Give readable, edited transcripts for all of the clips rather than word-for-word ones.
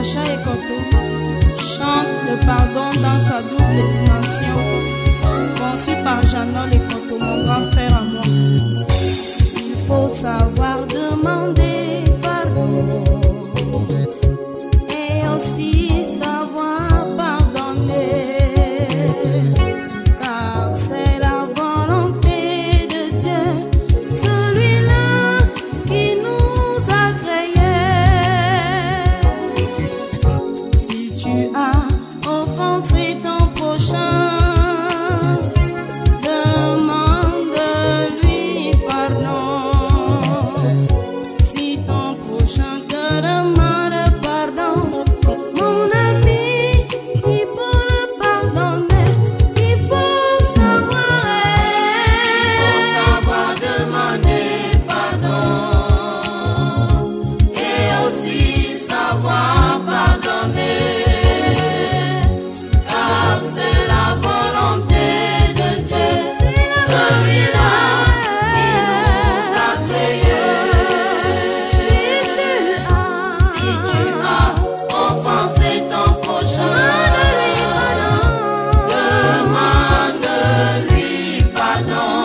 Sacha Ekoto chante le pardon dans sa double dimension, conçu par Janol Ekoto, mon grand frère à moi. Il faut savoir demander pardon et aussi savoir pardonner, car c'est la volonté de Dieu, celui-là qui nous a créés. Si tu as offensé ton prochain, demande-lui pardon. Si ton prochain te demande pardon, mon ami, il faut le pardonner. Il faut savoir demander pardon et aussi savoir pardonner, car c'est la volonté de Dieu, celui-là qui nous a créés. Si tu as offensé ton prochain, demande-lui pardon.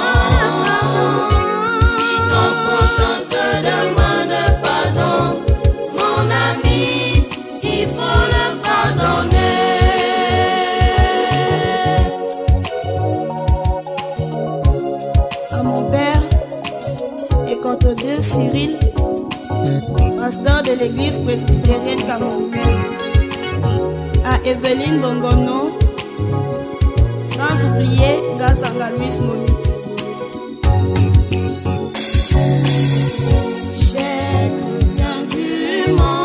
Si ton prochain te demande pardon, mon ami, il faut le pardonner. À mon père, Ekoto de Cyril, pasteur de l'église presbytérienne camerounaise. À Evelyne Bongono, sans oublier Gazanga Louis Monique. Chers chrétiens du monde,